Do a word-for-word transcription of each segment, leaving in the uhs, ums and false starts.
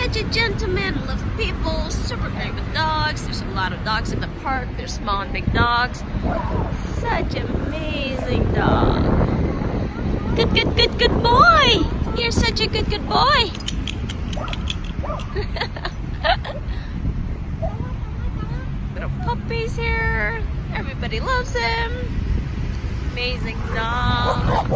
such a gentleman, loves people, super great with dogs. There's a lot of dogs in the park. There's small and big dogs. Such an amazing dog. Good, good, good, good boy. You're such a good, good boy. Little puppies here. Everybody loves him. Amazing dog.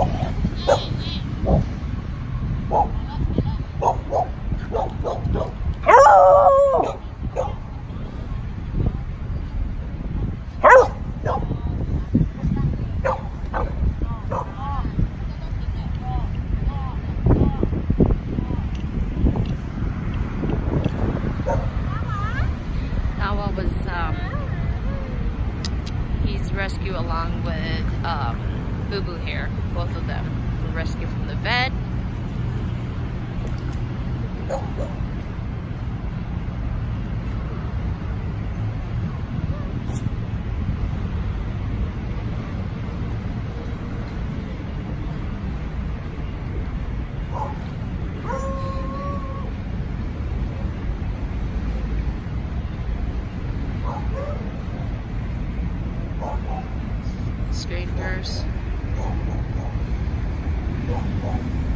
Dawa was, um, he's rescued along with um, Boo Boo here. Both of them were rescued from the vet. Strangers.